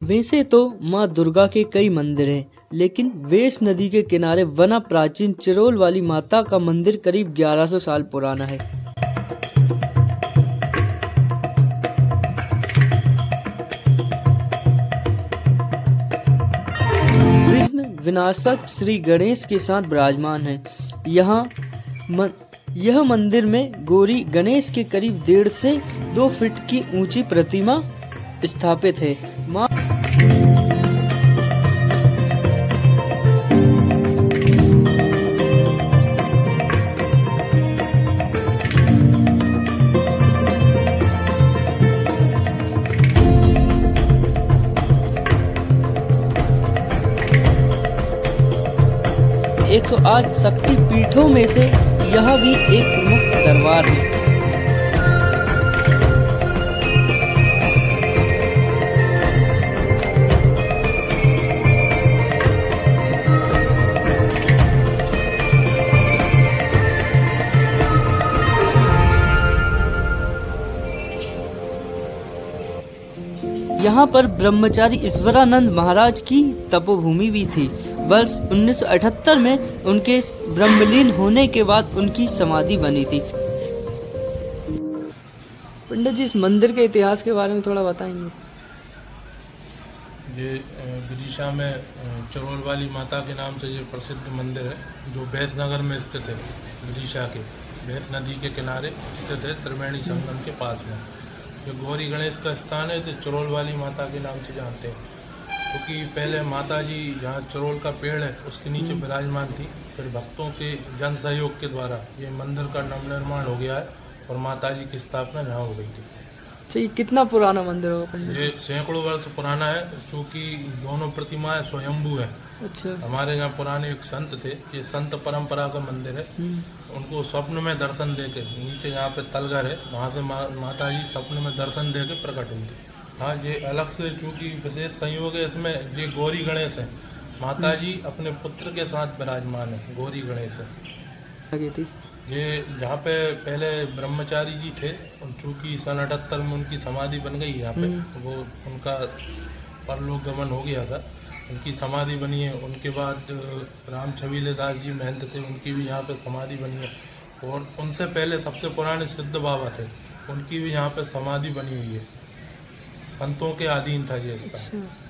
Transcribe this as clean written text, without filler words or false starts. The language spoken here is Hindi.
वैसे तो माँ दुर्गा के कई मंदिर हैं, लेकिन वेश नदी के किनारे बना प्राचीन चरोल वाली माता का मंदिर करीब 1100 साल पुराना है। विघ्न विनाशक श्री गणेश के साथ विराजमान है। यह मंदिर में गौरी गणेश के करीब 1.5 से 2 फीट की ऊंची प्रतिमा स्थापित है। माँ एक 108 शक्ति पीठों में से यह भी एक प्रमुख दरबार है। यहाँ पर ब्रह्मचारी ईश्वरानंद महाराज की तपोभूमि भी थी। वर्ष 1978 में उनके ब्रह्मलीन होने के बाद उनकी समाधि बनी थी। पंडित जी, इस मंदिर के इतिहास के बारे में थोड़ा बताएंगे? ये विदिशा में चरोल वाली माता के नाम से ये प्रसिद्ध मंदिर है, जो भैंस नगर में स्थित है। विदिशा के भैंस नदी के किनारे स्थित है, त्रिवेणी संगम के पास में। जो गौरी गणेश का स्थान है, तो चरोल वाली माता के नाम से जानते हैं, क्योंकि पहले माता जी जहाँ चरोल का पेड़ है उसके नीचे विराजमान थी। फिर भक्तों के जन सहयोग के द्वारा ये मंदिर का नवनिर्माण हो गया है और माता जी की स्थापना यहाँ हो गई थी। तो ये कितना पुराना मंदिर होगा? ये सैकड़ों वर्ष पुराना है, क्योंकि दोनों प्रतिमाएं स्वयंभू है। अच्छा। हमारे यहाँ पुराने एक संत थे, ये संत परंपरा का मंदिर है। उनको स्वप्न में दर्शन देके, नीचे यहाँ पे तलगर है, वहाँ से माता जी स्वप्न में दर्शन देके प्रकट हुई थी। हाँ, ये अलग से चूंकि विशेष संयोग है इसमें, ये गौरी गणेश है। माता जी अपने पुत्र के साथ विराजमान है, गौरी गणेश है। ये जहाँ पे पहले ब्रह्मचारी जी थे, चूंकि सन 78 में उनकी समाधि बन गई यहाँ पे, वो उनका परलोक गमन हो गया था, उनकी समाधि बनी है। उनके बाद राम छबीले दास जी महंत थे, उनकी भी यहाँ पे समाधि बनी है। और उनसे पहले सबसे पुराने सिद्ध बाबा थे, उनकी भी यहाँ पे समाधि बनी हुई है। संतों के अधीन था ये इसका।